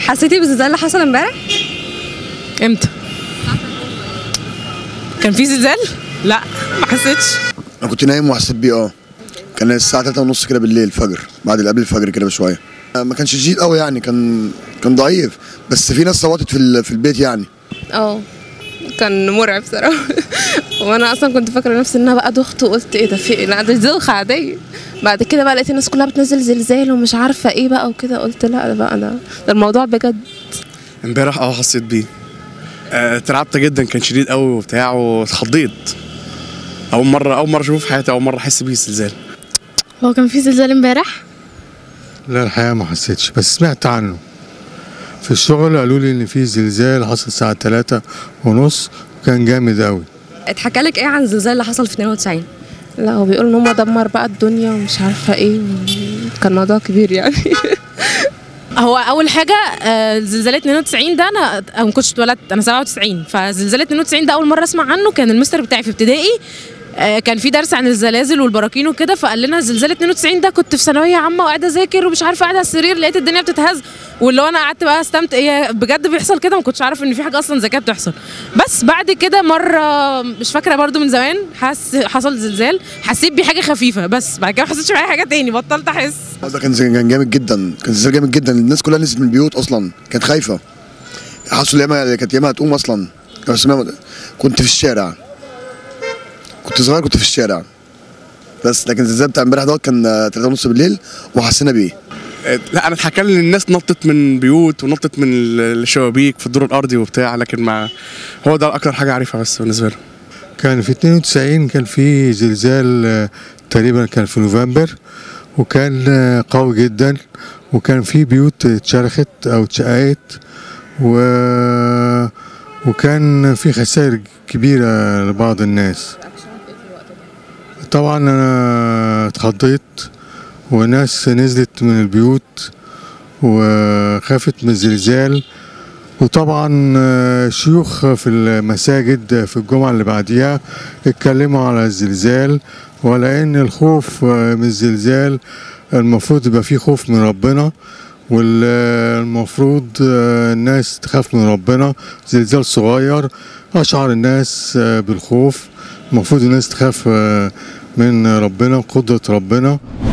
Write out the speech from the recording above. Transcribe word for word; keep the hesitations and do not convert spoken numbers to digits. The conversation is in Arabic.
حسيتي بالزلزال اللي حصل امبارح؟ امتى؟ كان في زلزال؟ لا ما حسيتش. انا كنت نايم وحسيت بيه. اه كان الساعه تلاتة ونص كده بالليل الفجر، بعد قبل الفجر كده بشويه. ما كانش شديد قوي يعني، كان كان ضعيف، بس في ناس صوتت في في البيت يعني. اه كان مرعب صراحه. وانا اصلا كنت فاكره نفسي انها بقى ضغط، وقلت ايه ده، في ايه؟ لا ده دوخه عاديه. بعد كده بقى لقيت الناس كلها بتنزل زلزال ومش عارفه ايه بقى وكده، قلت لا ده بقى ده, ده الموضوع بجد. امبارح اه حسيت بيه. آه، اترعبت جدا، كان شديد قوي وبتاع واتخضيت. اول مره اول مره اشوفه في حياتي، اول مره احس بيه الزلزال. هو كان في زلزال امبارح؟ لا الحقيقه ما حسيتش، بس سمعت عنه في الشغل، قالوا لي ان في زلزال حصل الساعه تلاتة ونص وكان جامد قوي. اتحكى لك ايه عن الزلزال اللي حصل في اتنين وتسعين؟ لا هو بيقول ان هو دمر بقى الدنيا ومش عارفه ايه، كان موضوع كبير يعني. هو اول حاجه آه، زلزال اتنين وتسعين ده انا أنا ما كنتش اتولدت، انا سبعة وتسعين، فزلزال اتنين وتسعين ده اول مره اسمع عنه. كان المستر بتاعي في ابتدائي آه، كان في درس عن الزلازل والبراكين وكده، فقال لنا زلزال اتنين وتسعين ده. كنت في ثانويه عامه وقاعده اذاكر ومش عارفه، قاعده على السرير لقيت الدنيا بتتهز، واللي هو انا قعدت بقى استمتع، ايه بجد بيحصل كده؟ ما كنتش عارف ان في حاجه اصلا زي كده بتحصل. بس بعد كده مره مش فاكره برده من زمان حس حصل زلزال، حسيت بحاجه خفيفه، بس بعد كده ما حسيتش باي حاجه تاني، بطلت احس. ده كان كان جامد جدا، كان زلزال جامد جدا. الناس كلها نزلت من البيوت اصلا، كانت خايفه، حسوا ياما كانت ياما هتقوم اصلا. كنت في الشارع، كنت صغير، كنت في الشارع بس. لكن الزلزال بتاع امبارح دوت كان تلاتة ونص بالليل وحسينا بيه. لا انا اتحكى لي ان الناس نطت من بيوت ونطت من الشبابيك في الدور الارضي وبتاع، لكن ما هو ده اكتر حاجه عارفها بس بالنسبه له. كان في اتنين وتسعين كان في زلزال تقريبا، كان في نوفمبر، وكان قوي جدا، وكان في بيوت اتشرخت او اتشققت، و... وكان في خسائر كبيره لبعض الناس. طبعا انا اتخضيت، وناس نزلت من البيوت وخافت من الزلزال، وطبعا شيوخ في المساجد في الجمعة اللي بعديها اتكلموا على الزلزال، وعلى ان الخوف من الزلزال المفروض يبقى فيه خوف من ربنا، والمفروض الناس تخاف من ربنا. زلزال صغير اشعر الناس بالخوف، المفروض الناس تخاف من ربنا وقدرة ربنا.